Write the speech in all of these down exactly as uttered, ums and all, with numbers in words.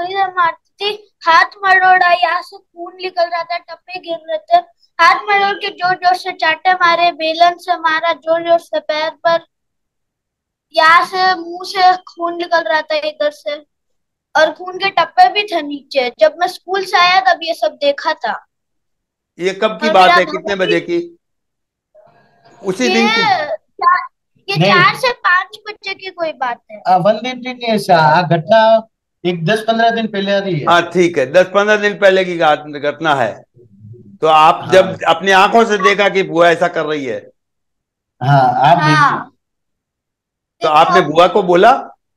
कभी से मारती थी, हाथ मरोड़ा, यहाँ से खून निकल रहा था, टप्पे गिर रहे थे। हाथ मरोड़ के जोर जोर से चाटे मारे, बेलन से मारा जोर जोर से पैर पर, यहाँ से मुंह से खून निकल रहा था इधर से, और खून के टप्पे भी थे नीचे। जब मैं स्कूल से आया तब ये सब देखा था। ये कब की और बात मेरा है, कितने भाई, बजे की? उसी दिन की? ये चार ये नहीं, चार से पांच बजे की कोई बात है। आ, वन दिन नहीं ऐसा आ घटना एक दस पंद्रह दिन पहले आ रही है। हाँ ठीक है, दस पंद्रह दिन पहले की घट- घटना है। तो आप हाँ जब अपनी आंखों से देखा कि बुआ ऐसा कर रही है, हाँ, आप देखिए। हाँ, तो देखो, आपने बुआ को बोला?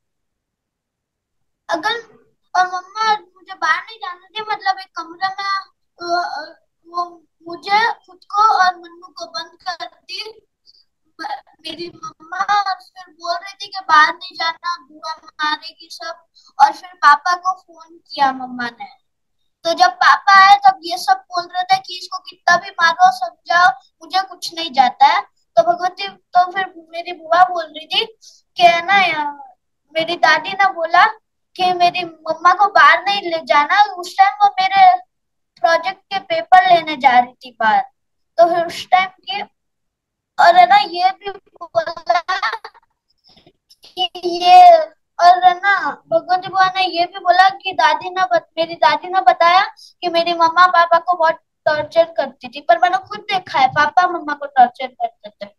अगर और मम्मा मुझे बाहर नहीं जाने दी, मतलब एक कमरे में अ, अ, वो मुझे खुद को और मन्नू को बंद कर दी, म- मेरी मम्मा, और फिर बोल रही थी कि बाहर नहीं जाना, बुआ मारेगी सब। और फिर पापा को फोन किया मम्मा ने। तो जब पापा आए तब ये सब बोल रहे थे कि इसको कितना भी मारो समझाओ, मुझे कुछ नहीं जाता है। तो भगवती, तो फिर मेरी बुआ बोल रही थी कि है ना यार, मेरी दादी ने बोला कि मेरी मम्मा को बाहर नहीं ले जाना। उस टाइम वो मेरे प्रोजेक्ट के पेपर लेने जा रही थी बाहर। तो फिर उस टाइम की, और है ना ये भी बोला कि ये, और है ना भगवती बुआ ने ये भी बोला कि दादी ने बत, मेरी दादी ने बताया कि मेरी मम्मा पापा को बहुत टॉर्चर करती थी, पर मैंने खुद देखा है पापा मम्मा को टॉर्चर करते थे।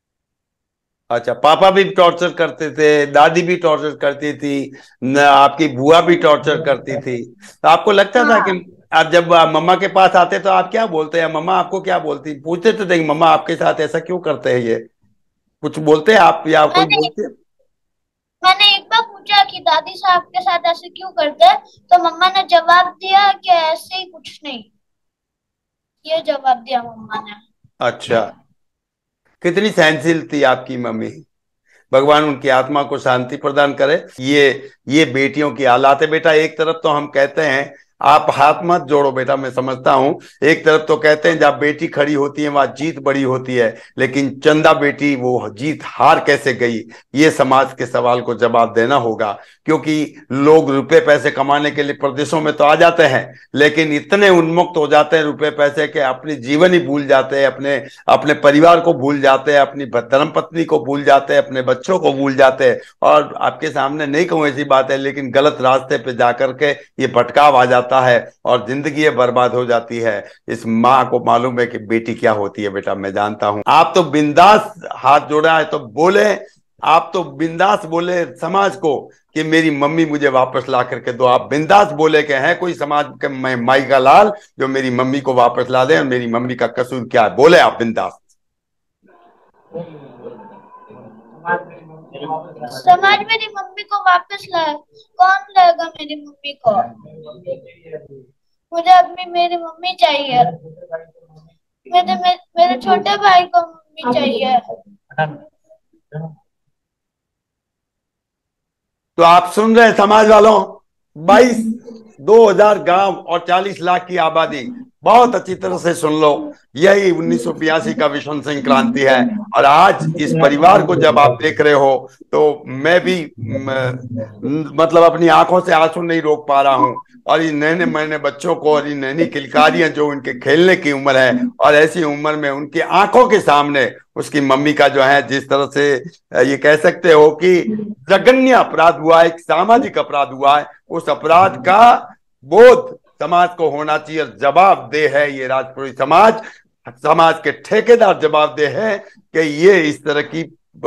अच्छा, पापा भी टॉर्चर करते थे, दादी भी टॉर्चर करती थी, न आपकी बुआ भी टॉर्चर करती थी। तो आपको लगता था कि हाँ, आप जब आप मम्मा के पास आते तो आप क्या बोलते हैं? मम्मा आपको क्या बोलती, पूछते तो थे कि मम्मा आपके साथ ऐसा क्यों करते हैं, ये कुछ बोलते हैं आप या कोई मैंने बोलते? मैंने एक बार पूछा कि दादी साहब के साथ ऐसे क्यों करते हैं, तो मम्मा ने जवाब दिया कि ऐसे ही, कुछ नहीं। ये जवाब दिया मम्मा ने। अच्छा, कितनी सहनशील थी आपकी मम्मी। भगवान उनकी आत्मा को शांति प्रदान करे। ये ये बेटियों की हालात है बेटा। एक तरफ तो हम कहते हैं आप हाथ मत जोड़ो बेटा, मैं समझता हूं। एक तरफ तो कहते हैं जब बेटी खड़ी होती है वहां जीत बड़ी होती है, लेकिन चंदा बेटी वो जीत हार कैसे गई, ये समाज के सवाल को जवाब देना होगा। क्योंकि लोग रुपए पैसे कमाने के लिए प्रदेशों में तो आ जाते हैं, लेकिन इतने उन्मुक्त हो जाते हैं रुपए पैसे के, अपनी जीवन ही भूल जाते हैं, अपने अपने परिवार को भूल जाते हैं, अपनी धर्म पत्नी को भूल जाते हैं, अपने बच्चों को भूल जाते हैं। और आपके सामने नहीं कहूँ ऐसी बात है, लेकिन गलत रास्ते पे जाकर के ये भटकाव आ जाता है और जिंदगी बर्बाद हो जाती है। इस माँ को मालूम है कि बेटी क्या होती है बेटा, मैं जानता हूं। आप तो बिंदास हाथ जोड़ा है तो बोले, आप तो बिंदास बोले समाज को कि मेरी मम्मी मुझे वापस ला करके दो। आप बिंदास बोले कि है कोई समाज के मैं माई का लाल जो मेरी मम्मी को वापस ला दे, और मेरी मम्मी का कसूर क्या है, बोले आप बिंदास। समाज मेरी मम्मी को वापस लाए, कौन लाएगा मेरी मम्मी को? मुझे अपनी मेरी मम्मी चाहिए। मेरे मेरे, मेरे छोटे भाई को मम्मी चाहिए। तो आप सुन रहे हैं समाज वालों, बाईस दो हजार गांव और चालीस लाख की आबादी, बहुत अच्छी तरह से सुन लो। यही उन्नीस सौ बयासी का विश्व संक्रांति है। और आज इस परिवार को जब आप देख रहे हो तो मैं भी म, मतलब अपनी आंखों से आंसू नहीं रोक पा रहा हूं। और ये नन्हे नन्हे बच्चों को और ये नन्ही किलकारियां जो उनके खेलने की उम्र है, और ऐसी उम्र में उनकी आंखों के सामने उसकी मम्मी का जो है जिस तरह से ये कह सकते हो कि जघन्य अपराध हुआ, एक सामाजिक अपराध हुआ है, उस अपराध का बोध समाज को होना चाहिए। और जवाबदेह है ये राजपुरी समाज, समाज के ठेकेदार जवाबदेह है कि ये इस तरह की